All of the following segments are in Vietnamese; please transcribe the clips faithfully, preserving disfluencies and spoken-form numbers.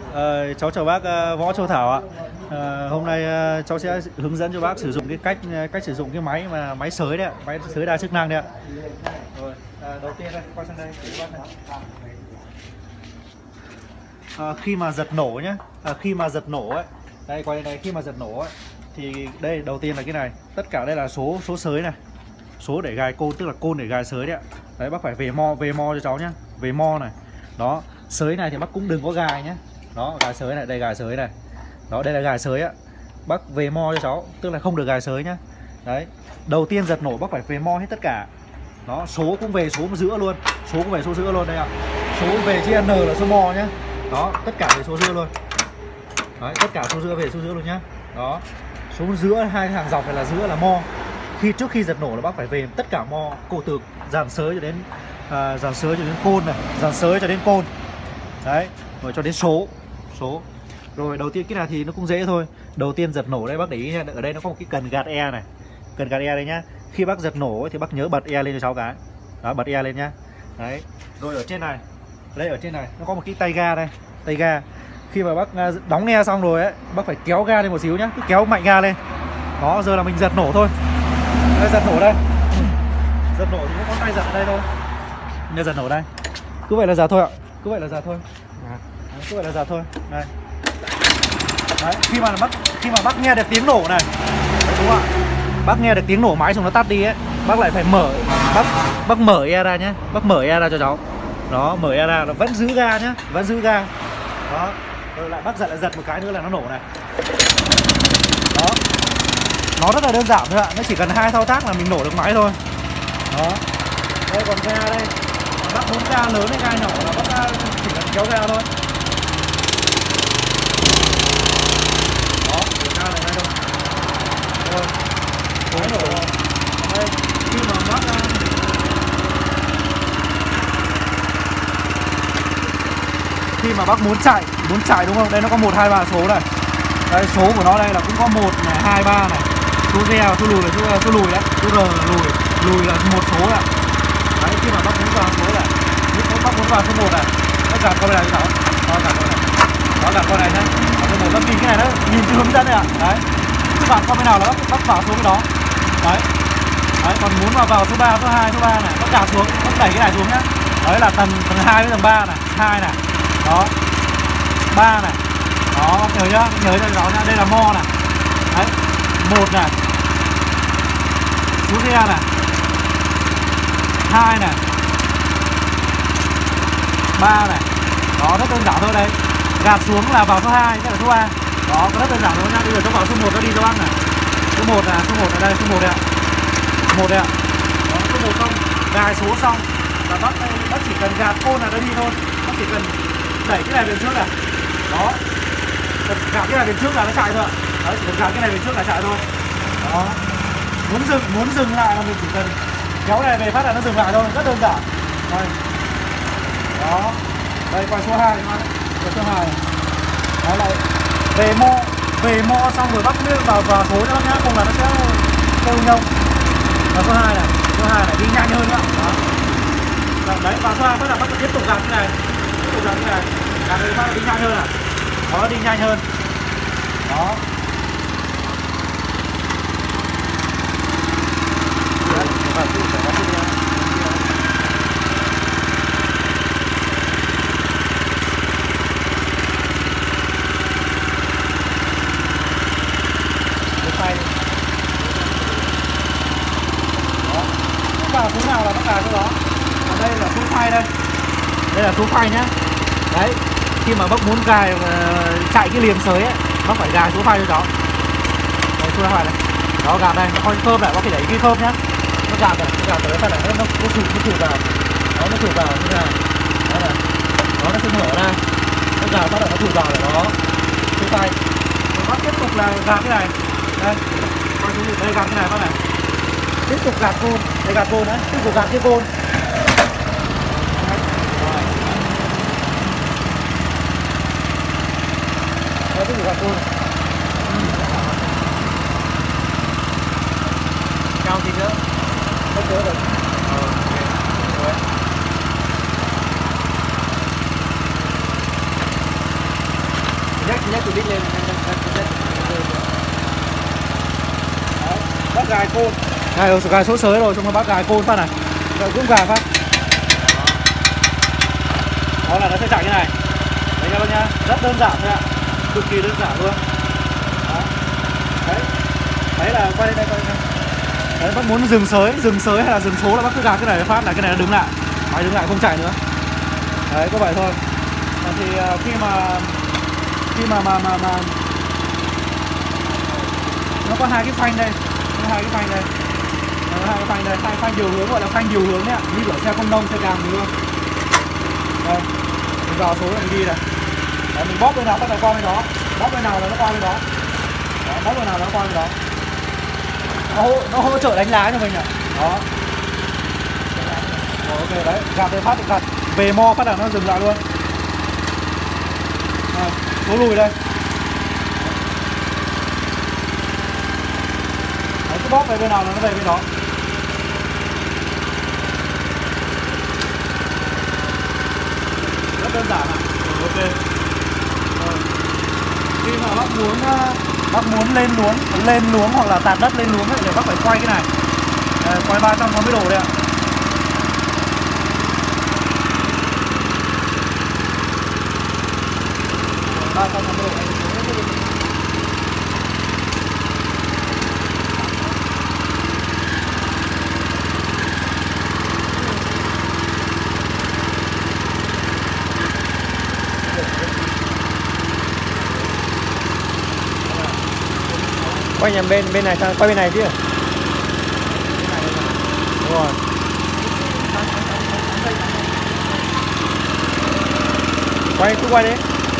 Ờ, cháu chào bác uh, Võ Châu Thảo ạ. Uh, hôm nay uh, cháu sẽ hướng dẫn cho bác sử dụng cái cách cách sử dụng cái máy mà máy sới đấy ạ, máy sới đa chức năng đấy ạ. Rồi, uh, đầu tiên đây, qua sang đây chỉ bác này. Uh, khi mà giật nổ nhé, uh, khi mà giật nổ ấy, đây quay đây này, khi mà giật nổ ấy, thì đây đầu tiên là cái này, tất cả đây là số số sới này, số để gài côn, tức là côn để gài sới đấy ạ. Đấy bác phải về mo về mo cho cháu nhé, về mo này, đó sới này thì bác cũng đừng có gài nhé. Đó, gài sới này, đây gài sới này. Đó, đây là gài sới á. Bác về mo cho cháu, tức là không được gài sới nhá. Đấy, đầu tiên giật nổ bác phải về mo hết tất cả. Đó, số cũng về số giữa luôn. Số cũng về số giữa luôn đây ạ. Số về chữ N là số mo nhá. Đó, tất cả về số giữa luôn. Đấy, tất cả số giữa về số giữa luôn nhá. Đó, số giữa hai hàng dọc này là giữa là mo. Khi trước khi giật nổ là bác phải về tất cả mo, cổ từ dàn sới cho đến à, dàn sới cho đến côn này, dàn sới cho đến côn. Đấy, rồi cho đến số số rồi đầu tiên cái này thì nó cũng dễ thôi. Đầu tiên giật nổ đây bác để ý nha, ở đây nó có một cái cần gạt e này, cần gạt e đây nhá. Khi bác giật nổ thì bác nhớ bật e lên cho cháu cái. Đó, bật e lên nhá. Đấy, rồi ở trên này, đây ở trên này nó có một cái tay ga đây, tay ga. Khi mà bác đóng e xong rồi ấy, bác phải kéo ga lên một xíu nhá, cứ kéo mạnh ga lên. Đó, giờ là mình giật nổ thôi. Đây, giật nổ đây, giật nổ thì có tay giật ở đây thôi. Nên giật nổ đây, cứ vậy là giật thôi ạ, cứ vậy là giật thôi. Đấy, cứ vậy là giật thôi. Đây. Đấy, khi mà bác khi mà bác nghe được tiếng nổ này, đúng không ạ? Bác nghe được tiếng nổ máy xong nó tắt đi ấy, bác lại phải mở, bác bác mở e ra nhé, bác mở e ra cho cháu. Đó, mở e ra, nó vẫn giữ ga nhá, vẫn giữ ga. Đó, rồi lại bác giật lại giật một cái nữa là nó nổ này. Đó, nó rất là đơn giản thôi ạ, nó chỉ cần hai thao tác là mình nổ được máy thôi. Đó, đây còn ga đây, bác muốn ga lớn hay ga nhỏ là bác chỉ cần kéo ga thôi. Đó, để ga này đây thôi. Rồi, máy nổ rồi. Đây, khi mà bác khi mà bác muốn chạy, muốn chạy đúng không? Đây nó có một hai ba số này. Đây số của nó đây là cũng có một này, hai ba này. Số reo, số lùi là số, số lùi đấy, số R lùi, lùi là một số ạ. Đấy, khi mà bác muốn vào số này, nếu bác muốn vào số một này, bác gạt con này cho cháu. Đó, gạt con này. Đó, gạt con này nhá. Số một bác nhìn cái này nó nhìn cái hướng dẫn này ạ. Đấy. Chứ bạn con bên nào là bác, bác vào số cái đó. Đấy. Đấy, còn muốn vào vào số ba, số hai, số ba này, bác gạt xuống, bác đẩy cái này xuống nhá. Đấy là tầng tầng hai với tầng ba này, hai này. Đó. ba này. Đó, nhớ nhá, nhớ cho cháu nhá, đây là mo này. Đấy. một này. Số re này. hai này. ba này. Đó, rất đơn giản thôi đấy. Gạt xuống là vào số hai, đây là số ba. Đó, rất đơn giản thôi nhá. Bây giờ cháu vào số một nó đi cho bác này. Số một này, số một ở đây, số một đây ạ. một đây ạ. Đó, số một xong, gài số xong là bác đây, bác chỉ cần gạt côn là nó đi thôi. Bác chỉ cần đẩy cái này về trước này. Đó. Gạt cái này về trước là nó chạy thôi ạ. Đấy, chỉ cần gạt cái này về trước là chạy thôi. Đó. Muốn dừng, muốn dừng lại là mình chỉ cần kéo này về phát là nó dừng lại thôi, rất đơn giản. Đây. Đó. Đây quay số hai này, quay số hai. Đó lại về mo, về mo xong rồi bắt miếng vào vào số cho bác nhá, không là nó sẽ kêu nhông. Và số hai này, số hai này đi nhanh hơn nữa. Đó. Đấy, vào số hai phát là bắt tiếp tục gạt cái này. Tiếp tục gạt cái này. Gạt cái phát là đi nhanh hơn à. Đó, đi nhanh hơn. Đó. Đấy, và tự sẽ có cái tay. Đó. Vào số nào là bác cài số đó. Còn đây là số phay đây. Đây là số phay nhá. Đấy, khi mà bác muốn gài uh, chạy cái liềm sới ấy, bác phải gài số phay cho cháu. Đây số phay này. Đó, gạt đây, nó có cái khớp này, bác phải đẩy cái khớp nhá. Nó gạt này, nó gạt tới phát này, nó nó thử nó thử vào. Đó, nó thử vào như thế này. Đó này. Đó, nó sẽ mở ra. Nó gạt phát là nó thử vào này, đó. Số phay. Rồi bác tiếp tục là gạt cái này. Đây. Đây gạt cái này bác này. Tiếp tục gạt côn, đây gạt côn đấy, tiếp tục gạt cái côn. Đây, tiếp tục gạt côn. Cao tí nữa. Không nữa rồi. Ờ, ok. Rồi. nhấc từ đít lên này. Bắt gài côn. Gài ở gài số sới rồi, xong rồi bắt gài côn phát này. Rồi cũng gài phát. Đó là nó sẽ chạy như này. Đấy các bác nhá, rất đơn giản thôi ạ. Cực kỳ đơn giản luôn. Đó. Đấy. Đấy là quay lên đây, quay lên đây. Đấy, bác muốn dừng sới, dừng sới hay là dừng số là bác cứ gạt cái này phát là cái này nó đứng lại. Máy đứng lại không chạy nữa. Đấy, có vậy thôi. Thì uh, khi mà khi mà mà mà mà nó có hai cái phanh đây, có hai cái phanh đây, nó có hai cái phanh đây, hai phanh điều hướng gọi là phanh điều hướng đấy ạ, như kiểu xe công nông, xe càng gì luôn. Đây, mình vào số này mình đi này. Đấy, mình bóp bên nào bắt đầu qua bên đó, bóp bên nào là nó qua bên đó. Đó, bóp bên nào là nó qua bên đó. Nó hỗ, nó hỗ trợ đánh lái cho mình ạ. Đó. Rồi, ok đấy, gạt về phát được gạt, về mo phát là nó dừng lại luôn. À, số lùi đây. Đấy, cứ bóp về bên nào là nó về bên đó. Rất đơn giản ạ. Ok. Rồi. Khi mà bác muốn bác muốn lên luống, lên luống hoặc là tạt đất lên luống ấy, thì bác phải quay cái này. Đấy, quay ba trăm sáu mươi độ đây ạ. ba trăm sáu mươi độ. Quay nhầm bên bên này sang, quay bên này chứ. Đúng rồi. Quay cứ quay đi.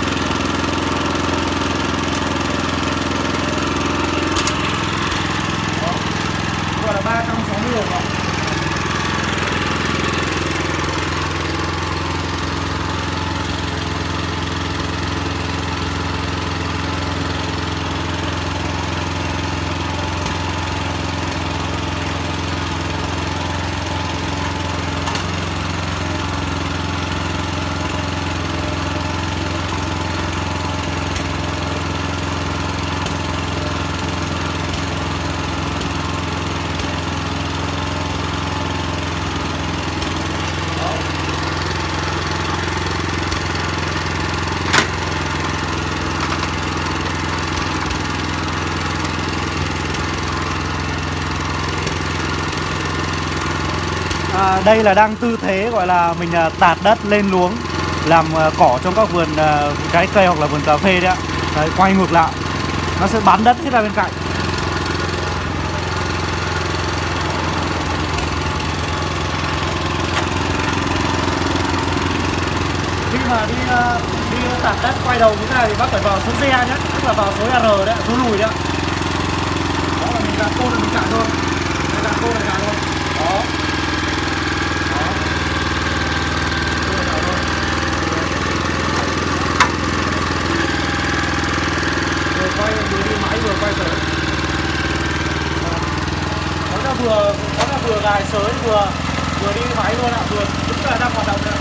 Gọi là ba trăm sáu mươi độ rồi. À, đây là đang tư thế gọi là mình à, tạt đất lên luống làm à, cỏ trong các vườn à, trái cây hoặc là vườn cà phê đấy ạ. Đấy, quay ngược lại nó sẽ bắn đất hết ra bên cạnh. Khi mà đi uh, đi tạt đất quay đầu như thế này thì bác phải vào số re nhé, tức là vào số R đấy, số lùi đấy ạ. Đó là mình gạt cô là mình chạy thôi, mình gạt cô là chạy thôi. Đó. Quay vừa đi máy vừa quay sới. Đó là vừa đó là vừa gài sới vừa vừa đi máy luôn ạ, vừa đúng là đang hoạt động ạ.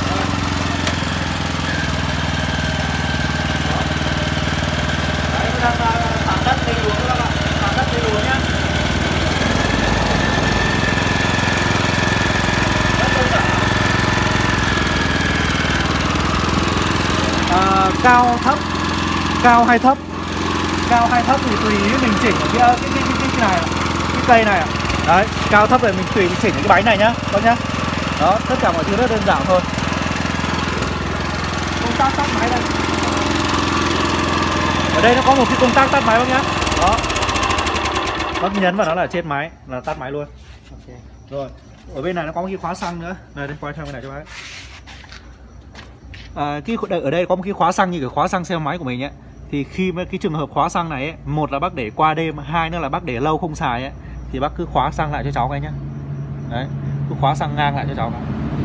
Đấy, đang tạt đất lên luống các bạn, tạt đất lên luống nhá. Rất đơn giản. À, cao thấp, cao hay thấp, cao hay thấp thì tùy ý mình chỉnh ở cái cái cái cái, cái này, cái cây này. Đấy, cao thấp thì mình tùy mình chỉnh cái bánh này nhá, các nhá. Đó, tất cả mọi thứ rất đơn giản thôi. Công tắc tắt máy đây. Ở đây nó có một cái công tắc tắt máy bác nhá. Đó. Bác nhấn vào nó là chết máy, là tắt máy luôn. Ok. Rồi, ở bên này nó có một cái khóa xăng nữa. Đây, đây quay sang bên này cho bác. À, cái ở đây có một cái khóa xăng như cái khóa xăng xe máy của mình ấy. Thì khi mà cái trường hợp khóa xăng này ấy, một là bác để qua đêm, hai nữa là bác để lâu không xài ấy, thì bác cứ khóa xăng lại cho cháu cái nhá. Đấy, cứ khóa xăng ngang lại cho cháu cái.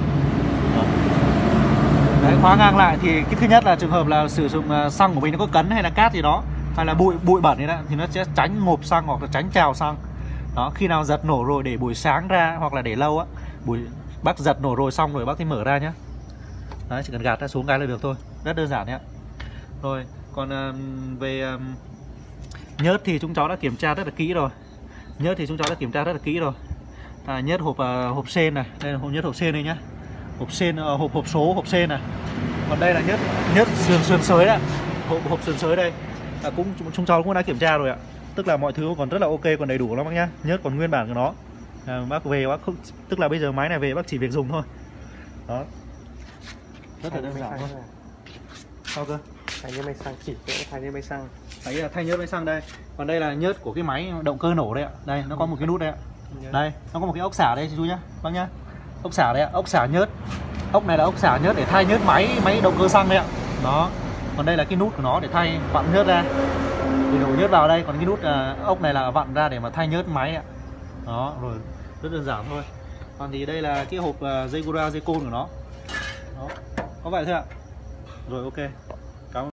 Đấy, khóa ngang lại thì cái thứ nhất là trường hợp là sử dụng xăng của mình nó có cấn hay là cát gì đó, hay là bụi bụi bẩn ấy đó, thì nó sẽ tránh ngộp xăng hoặc là tránh trào xăng. Đó, khi nào giật nổ rồi để buổi sáng ra hoặc là để lâu á, buổi bác giật nổ rồi xong rồi bác thì mở ra nhá. Đấy, chỉ cần gạt ra xuống cái là được thôi, rất đơn giản nhé. Rồi, Còn um, về um, nhớt thì chúng cháu đã kiểm tra rất là kỹ rồi. Nhớt thì chúng cháu đã kiểm tra rất là kỹ rồi. À, nhớt hộp uh, hộp sên này, đây là hộp nhớt hộp sên đây nhá. Hộp sên uh, hộp hộp số hộp sên này. Còn đây là nhớt nhớt sườn sườn sới đấy. Hộp hộp sườn sới đây. À, cũng chúng cháu cũng đã kiểm tra rồi ạ. Tức là mọi thứ còn rất là ok, còn đầy đủ lắm bác nhá. Nhớt còn nguyên bản của nó. À, bác về bác không, tức là bây giờ máy này về bác chỉ việc dùng thôi. Đó. Rất là đơn giản thôi. Sao cơ? Thay như máy xăng, chỉ chỗ thay như máy xăng. Đấy là thay nhớt máy xăng đây. Còn đây là nhớt của cái máy động cơ nổ đây ạ. Đây nó có một cái nút đây ạ. Đây, nó có một cái ốc xả đây chú nhá. Bác nhá. Ốc xả đây ạ, ốc xả nhớt. Ốc này là ốc xả nhớt để thay nhớt máy máy động cơ xăng đây ạ. Đó. Còn đây là cái nút của nó để thay vặn nhớt ra. Để đổ nhớt vào đây, còn cái nút uh, ốc này là vặn ra để mà thay nhớt máy ạ. Đó, rồi rất đơn giản thôi. Còn thì đây là cái hộp uh, dây Gura dây côn của nó. Đó. Có vậy thôi ạ. Rồi ok.